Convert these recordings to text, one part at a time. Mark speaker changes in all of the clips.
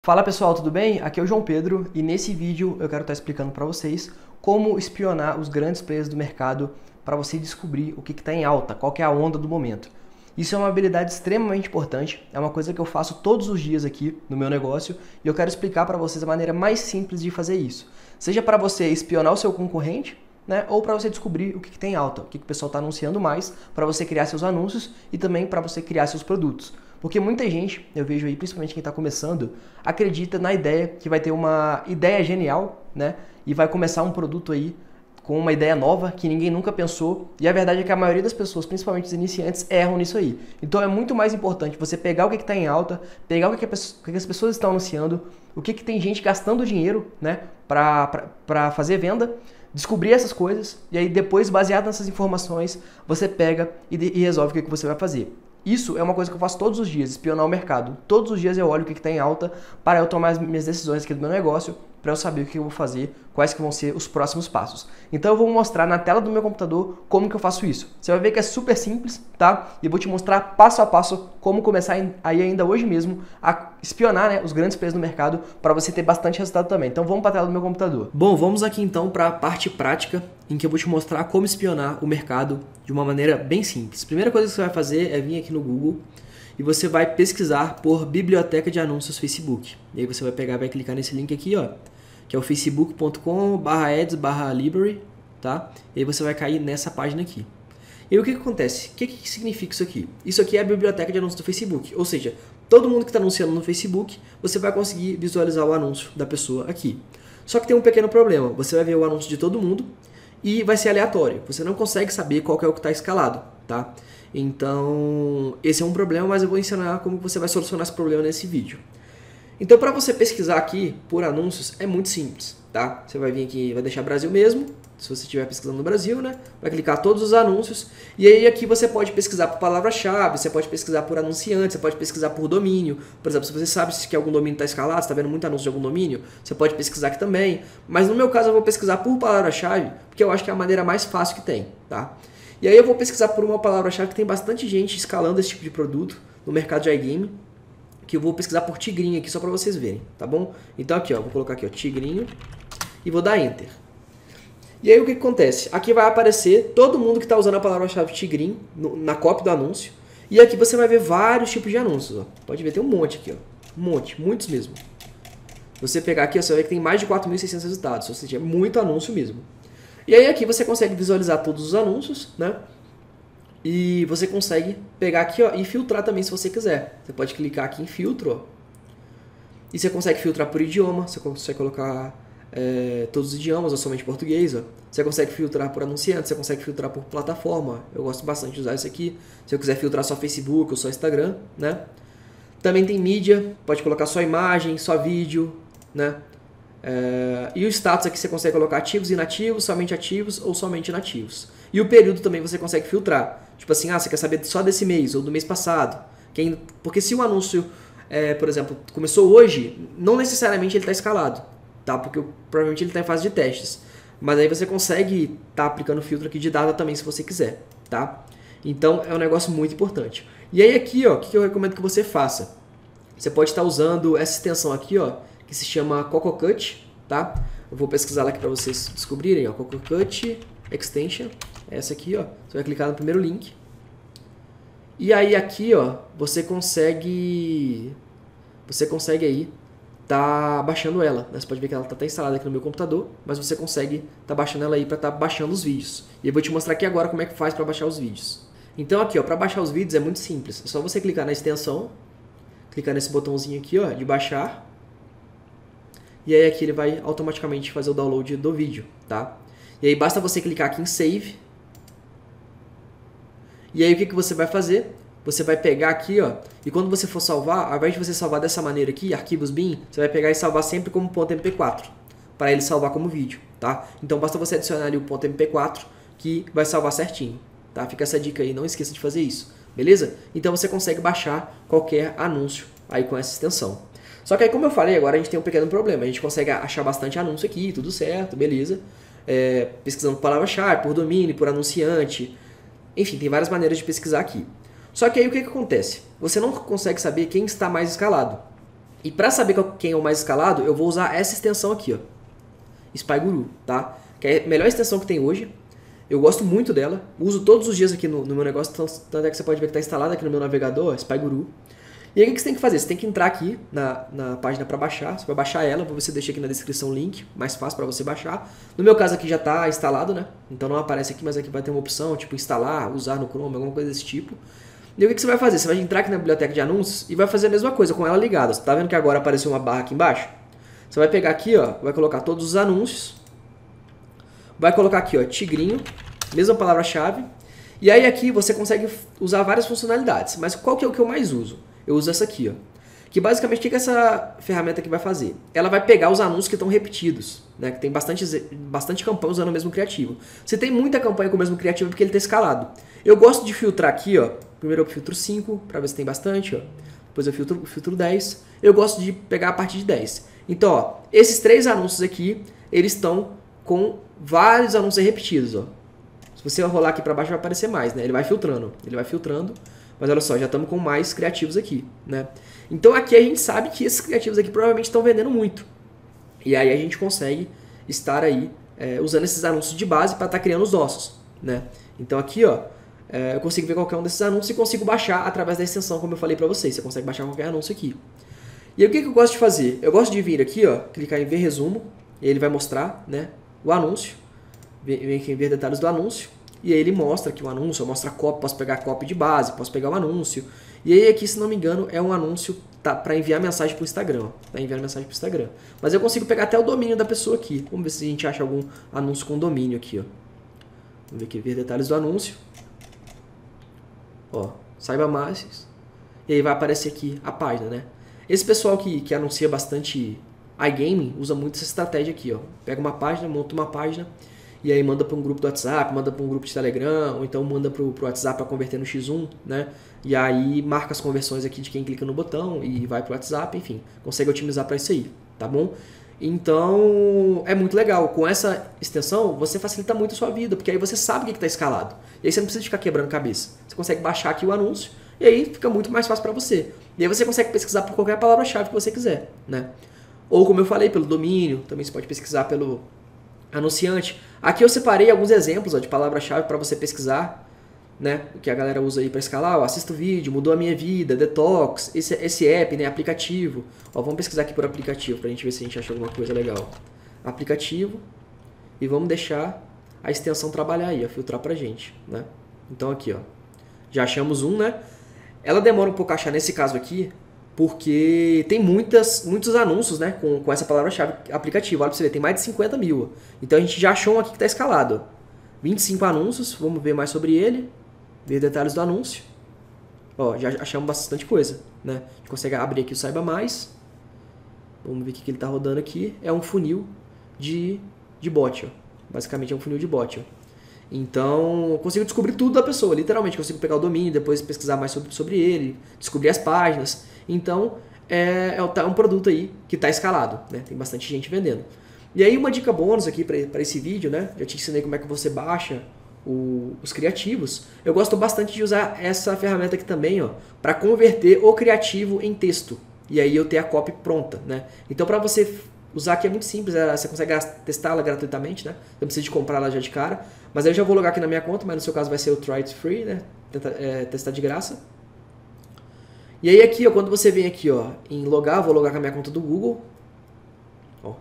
Speaker 1: Fala pessoal, tudo bem? Aqui é o João Pedro e nesse vídeo eu quero estar explicando para vocês como espionar os grandes players do mercado para você descobrir o que está em alta, qual que é a onda do momento. Isso é uma habilidade extremamente importante, é uma coisa que eu faço todos os dias aqui no meu negócio e eu quero explicar para vocês a maneira mais simples de fazer isso. Seja para você espionar o seu concorrente, né, ou para você descobrir o que tem em alta, o que o pessoal está anunciando mais, para você criar seus anúncios e também para você criar seus produtos. Porque muita gente, eu vejo aí, principalmente quem está começando, acredita na ideia que vai ter uma ideia genial, né? E vai começar um produto aí com uma ideia nova que ninguém nunca pensou. E a verdade é que a maioria das pessoas, principalmente os iniciantes, erram nisso aí. Então é muito mais importante você pegar o que está em alta, pegar o que as pessoas estão anunciando, o que tem gente gastando dinheiro, né? Para fazer venda, descobrir essas coisas e aí depois, baseado nessas informações, você pega e resolve o que você vai fazer. Isso é uma coisa que eu faço todos os dias, espionar o mercado. Todos os dias eu olho o que está em alta para eu tomar as minhas decisões aqui do meu negócio, para eu saber o que eu vou fazer, quais que vão ser os próximos passos. Então eu vou mostrar na tela do meu computador como que eu faço isso. Você vai ver que é super simples, tá? E eu vou te mostrar passo a passo como começar aí ainda hoje mesmo a espionar, né, os grandes players do mercado para você ter bastante resultado também. Então vamos para a tela do meu computador. Bom, vamos aqui então para a parte prática em que eu vou te mostrar como espionar o mercado de uma maneira bem simples. Primeira coisa que você vai fazer é vir aqui no Google e você vai pesquisar por biblioteca de anúncios Facebook. E aí você vai pegar, vai clicar nesse link aqui, ó, que é o facebook.com/ads/library, tá? E aí você vai cair nessa página aqui. E aí o que acontece? O que significa isso aqui? Isso aqui é a biblioteca de anúncios do Facebook, ou seja, todo mundo que está anunciando no Facebook, você vai conseguir visualizar o anúncio da pessoa aqui. Só que tem um pequeno problema, você vai ver o anúncio de todo mundo e vai ser aleatório, você não consegue saber qual que é o que está escalado, tá? Então, esse é um problema, mas eu vou ensinar como você vai solucionar esse problema nesse vídeo. Então, para você pesquisar aqui por anúncios, é muito simples, tá? Você vai vir aqui, vai deixar Brasil mesmo, se você estiver pesquisando no Brasil, né? Vai clicar todos os anúncios, e aí aqui você pode pesquisar por palavra-chave, você pode pesquisar por anunciante, você pode pesquisar por domínio. Por exemplo, se você sabe que algum domínio está escalado, você está vendo muito anúncio de algum domínio, você pode pesquisar aqui também. Mas no meu caso eu vou pesquisar por palavra-chave, porque eu acho que é a maneira mais fácil que tem, tá? E aí eu vou pesquisar por uma palavra-chave que tem bastante gente escalando esse tipo de produto no mercado de iGame, que eu vou pesquisar por tigrinho aqui só para vocês verem, tá bom? Então aqui, ó, vou colocar aqui, ó, tigrinho e vou dar enter. E aí o que acontece? Aqui vai aparecer todo mundo que está usando a palavra-chave tigrinho na cópia do anúncio. E aqui você vai ver vários tipos de anúncios, ó. Pode ver, tem um monte aqui, ó. Um monte, muitos mesmo. Você pegar aqui, ó, você vai ver que tem mais de 4.600 resultados, ou seja, é muito anúncio mesmo. E aí aqui você consegue visualizar todos os anúncios, né? E você consegue pegar aqui, ó, e filtrar também se você quiser. Você pode clicar aqui em filtro, ó. E você consegue filtrar por idioma, você consegue colocar todos os idiomas ou somente português, ó. Você consegue filtrar por anunciante, você consegue filtrar por plataforma. Eu gosto bastante de usar isso aqui. Se eu quiser filtrar só Facebook ou só Instagram, né? Também tem mídia, pode colocar só imagem, só vídeo, né? E o status aqui você consegue colocar ativos e inativos, somente ativos ou somente inativos. E o período também você consegue filtrar. Tipo assim, você quer saber só desse mês ou do mês passado. Porque se o anúncio, por exemplo, começou hoje, não necessariamente ele está escalado, tá? Porque provavelmente ele está em fase de testes. Mas aí você consegue estar aplicando filtro aqui de data também se você quiser, tá? Então é um negócio muito importante. E aí aqui, ó, o que eu recomendo que você faça? Você pode estar usando essa extensão aqui, ó, que se chama CocoCut, tá? Eu vou pesquisar lá aqui para vocês descobrirem, ó, CocoCut Extension, essa aqui, ó. Você vai clicar no primeiro link. E aí aqui, ó, você consegue aí tá baixando ela, né? Você pode ver que ela tá até instalada aqui no meu computador, mas você consegue tá baixando ela aí para tá baixando os vídeos. E eu vou te mostrar aqui agora como é que faz para baixar os vídeos. Então aqui, ó, para baixar os vídeos é muito simples. É só você clicar na extensão, clicar nesse botãozinho aqui, ó, de baixar. E aí aqui ele vai automaticamente fazer o download do vídeo, tá? E aí basta você clicar aqui em Save. E aí o que você vai fazer? Você vai pegar aqui, ó, e quando você for salvar, ao invés de você salvar dessa maneira aqui, arquivos bin, você vai pegar e salvar sempre como .mp4, para ele salvar como vídeo, tá? Então basta você adicionar ali o .mp4 que vai salvar certinho, tá? Fica essa dica aí, não esqueça de fazer isso, beleza? Então você consegue baixar qualquer anúncio aí com essa extensão. Só que aí, como eu falei, agora a gente tem um pequeno problema. A gente consegue achar bastante anúncio aqui, tudo certo, beleza. Pesquisando por palavra-chave, por domínio, por anunciante. Enfim, tem várias maneiras de pesquisar aqui. Só que aí o que acontece? Você não consegue saber quem está mais escalado. E para saber quem é o mais escalado, eu vou usar essa extensão aqui, ó, SpyGuru, tá? Que é a melhor extensão que tem hoje. Eu gosto muito dela, uso todos os dias aqui no meu negócio, tanto é que você pode ver que está instalado aqui no meu navegador, SpyGuru. E aí o que você tem que fazer? Você tem que entrar aqui na página para baixar, você vai baixar ela, você deixa aqui na descrição o link, mais fácil para você baixar. No meu caso aqui já está instalado, né? Então não aparece aqui, mas aqui vai ter uma opção, tipo instalar, usar no Chrome, alguma coisa desse tipo. E aí o que você vai fazer? Você vai entrar aqui na biblioteca de anúncios e vai fazer a mesma coisa com ela ligada. Você tá vendo que agora apareceu uma barra aqui embaixo? Você vai pegar aqui, ó, vai colocar todos os anúncios, vai colocar aqui, ó, tigrinho, mesma palavra-chave. E aí aqui você consegue usar várias funcionalidades, mas qual que é o que eu mais uso? Eu uso essa aqui, ó. Que basicamente o que essa ferramenta aqui vai fazer? Ela vai pegar os anúncios que estão repetidos, né? Que tem bastante campanha usando o mesmo criativo. Se tem muita campanha com o mesmo criativo é porque ele está escalado. Eu gosto de filtrar aqui, ó. Primeiro eu filtro 5 para ver se tem bastante, ó. Depois eu filtro 10. Eu gosto de pegar a partir de 10. Então, ó, esses 3 anúncios aqui, eles estão com vários anúncios repetidos, ó. Se você rolar aqui para baixo vai aparecer mais, né? Ele vai filtrando, mas olha só, já estamos com mais criativos aqui, né? Então aqui a gente sabe que esses criativos aqui provavelmente estão vendendo muito. E aí a gente consegue estar aí usando esses anúncios de base para estar criando os nossos, né? Então aqui, ó, eu consigo ver qualquer um desses anúncios e consigo baixar através da extensão, como eu falei para vocês. Você consegue baixar qualquer anúncio aqui. E aí o que eu gosto de fazer? Eu gosto de vir aqui, ó, clicar em ver resumo, e ele vai mostrar, né, o anúncio. Vem aqui em ver detalhes do anúncio. E aí ele mostra aqui o anúncio, mostra a cópia, posso pegar a cópia de base, posso pegar o anúncio. E aí aqui, se não me engano, é um anúncio para enviar mensagem para o Instagram. Para enviar mensagem para o Instagram. Mas eu consigo pegar até o domínio da pessoa aqui. Vamos ver se a gente acha algum anúncio com domínio aqui, ó. Vamos ver aqui, ver detalhes do anúncio. Ó, saiba mais. E aí vai aparecer aqui a página, né? Esse pessoal que anuncia bastante iGaming usa muito essa estratégia aqui, ó. Pega uma página, monta uma página e aí manda para um grupo do WhatsApp, manda para um grupo de Telegram, ou então manda para o WhatsApp para converter no X1, né? E aí marca as conversões aqui de quem clica no botão e vai para o WhatsApp, enfim, consegue otimizar para isso aí, tá bom? Então é muito legal. Com essa extensão você facilita muito a sua vida, porque aí você sabe o que está escalado. E aí você não precisa ficar quebrando cabeça. Você consegue baixar aqui o anúncio e aí fica muito mais fácil para você. E aí você consegue pesquisar por qualquer palavra-chave que você quiser, né? Ou como eu falei, pelo domínio, também você pode pesquisar pelo anunciante. Aqui eu separei alguns exemplos, ó, de palavra-chave para você pesquisar, né? O que a galera usa aí para escalar. Ó, assisto vídeo, mudou a minha vida, detox, esse app, né? Aplicativo. Ó, vamos pesquisar aqui por aplicativo para a gente ver se a gente acha alguma coisa legal. Aplicativo. E vamos deixar a extensão trabalhar aí, ó, filtrar pra gente, né? Então aqui, ó, já achamos um, né? Ela demora um pouco a achar nesse caso aqui, porque tem muitos anúncios, né, com essa palavra-chave aplicativo. Olha pra você ver, tem mais de 50 mil. Então a gente já achou um aqui que está escalado. 25 anúncios, vamos ver mais sobre ele, ver detalhes do anúncio. Ó, já achamos bastante coisa, né? A gente consegue abrir aqui o Saiba Mais. Vamos ver o que ele está rodando aqui. É um funil de bot, ó. Basicamente é um funil de bot, ó. Então, eu consigo descobrir tudo da pessoa, literalmente. Consigo pegar o domínio, depois pesquisar mais sobre ele, descobrir as páginas. Então, é um produto aí que está escalado, né? Tem bastante gente vendendo. E aí, uma dica bônus aqui para esse vídeo, né? Já te ensinei como é que você baixa os criativos. Eu gosto bastante de usar essa ferramenta aqui também, ó, para converter o criativo em texto. E aí eu ter a copy pronta, né? Então, para você usar aqui é muito simples, você consegue testá-la gratuitamente, né? Não precisa de comprar ela já de cara. Mas eu já vou logar aqui na minha conta, mas no seu caso vai ser o Try It Free, né? Testar de graça. E aí aqui, ó, quando você vem aqui, ó, em logar, vou logar com a minha conta do Google. Ó.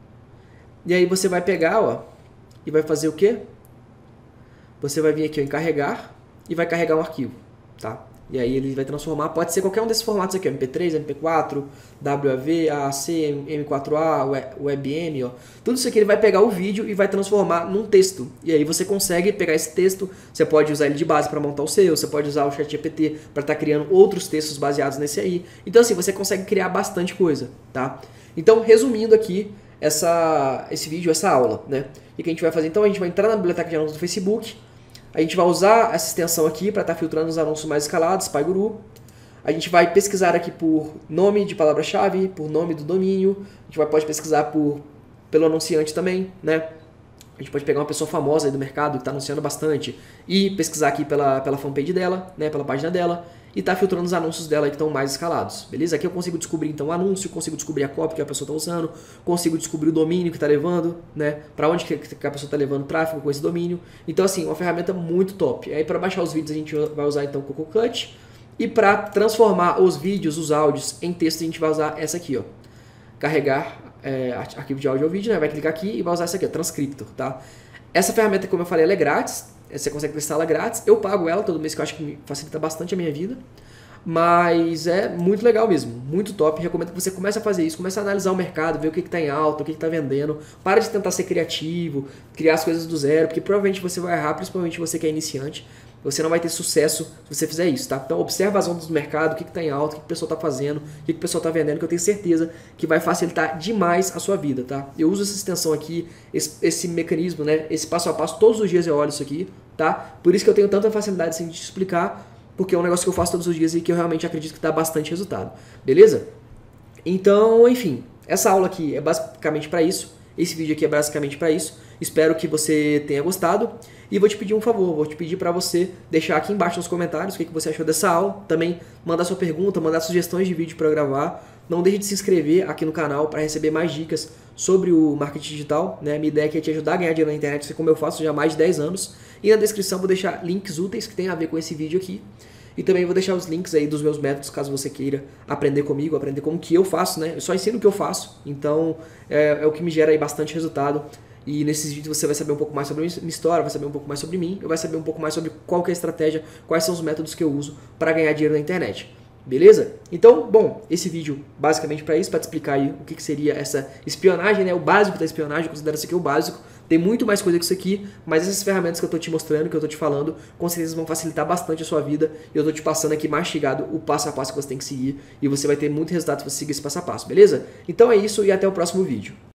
Speaker 1: E aí você vai pegar, ó, e vai fazer o quê? Você vai vir aqui, ó, em carregar e vai carregar um arquivo, tá? E aí ele vai transformar, pode ser qualquer um desses formatos aqui, ó, MP3, MP4, WAV, AAC, M4A, WebM, ó. Tudo isso aqui ele vai pegar o vídeo e vai transformar num texto. E aí você consegue pegar esse texto, você pode usar ele de base para montar o seu, você pode usar o ChatGPT para estar criando outros textos baseados nesse aí. Então assim, você consegue criar bastante coisa, tá? Então, resumindo aqui esse vídeo, essa aula, né? E o que a gente vai fazer? Então, a gente vai entrar na biblioteca de anúncios do Facebook. A gente vai usar essa extensão aqui para estar filtrando os anúncios mais escalados, SpyGuru. A gente vai pesquisar aqui por nome de palavra-chave, por nome do domínio. A gente pode pesquisar pelo anunciante também, né? A gente pode pegar uma pessoa famosa aí do mercado que está anunciando bastante e pesquisar aqui pela fanpage dela, né? Pela página dela. e tá filtrando os anúncios dela que estão mais escalados, beleza? Aqui eu consigo descobrir então o anúncio, consigo descobrir a copy que a pessoa está usando, consigo descobrir o domínio que está levando, né? Para onde que a pessoa está levando tráfego com esse domínio. Então assim, uma ferramenta muito top. Aí para baixar os vídeos a gente vai usar então o CocoCut, e para transformar os vídeos, os áudios em texto a gente vai usar essa aqui, ó. Carregar arquivo de áudio ou vídeo, né? Vai clicar aqui e vai usar essa aqui, ó, Transcriptor, tá? Essa ferramenta, como eu falei, ela é grátis. Você consegue testar ela grátis. Eu pago ela todo mês, que eu acho que facilita bastante a minha vida. Mas é muito legal mesmo, muito top. Recomendo que você comece a fazer isso, comece a analisar o mercado, ver o que está em alta, o que está vendendo. Para de tentar ser criativo, criar as coisas do zero, porque provavelmente você vai errar, principalmente você que é iniciante. Você não vai ter sucesso se você fizer isso, tá? Então observa as ondas do mercado, o que está em alta, o que o pessoal está fazendo, o que o pessoal está vendendo, que eu tenho certeza que vai facilitar demais a sua vida, tá? Eu uso essa extensão aqui, esse mecanismo, né? Esse passo a passo, todos os dias eu olho isso aqui, tá? Por isso que eu tenho tanta facilidade assim, de te explicar, porque é um negócio que eu faço todos os dias e que eu realmente acredito que dá bastante resultado, beleza? Então, enfim, essa aula aqui é basicamente para isso, esse vídeo aqui é basicamente para isso. Espero que você tenha gostado e vou te pedir um favor, vou te pedir para você deixar aqui embaixo nos comentários o que você achou dessa aula, também mandar sua pergunta, mandar sugestões de vídeo para eu gravar. Não deixe de se inscrever aqui no canal para receber mais dicas sobre o marketing digital, né? Minha ideia aqui é te ajudar a ganhar dinheiro na internet, assim como eu faço já há mais de 10 anos. E na descrição vou deixar links úteis que tem a ver com esse vídeo aqui. E também vou deixar os links aí dos meus métodos, caso você queira aprender comigo, aprender como que eu faço, né? Eu só ensino o que eu faço, então é o que me gera aí bastante resultado. E nesses vídeos você vai saber um pouco mais sobre minha história, vai saber um pouco mais sobre mim, eu vai saber um pouco mais sobre qual que é a estratégia, quais são os métodos que eu uso para ganhar dinheiro na internet. Beleza? Então, bom, esse vídeo basicamente para isso, para te explicar aí o que seria essa espionagem, né? O básico da espionagem, eu considero isso aqui o básico. Tem muito mais coisa que isso aqui, mas essas ferramentas que eu estou te mostrando, que eu estou te falando, com certeza vão facilitar bastante a sua vida. E eu estou te passando aqui mastigado o passo a passo que você tem que seguir. E você vai ter muito resultado se você seguir esse passo a passo, beleza? Então é isso e até o próximo vídeo.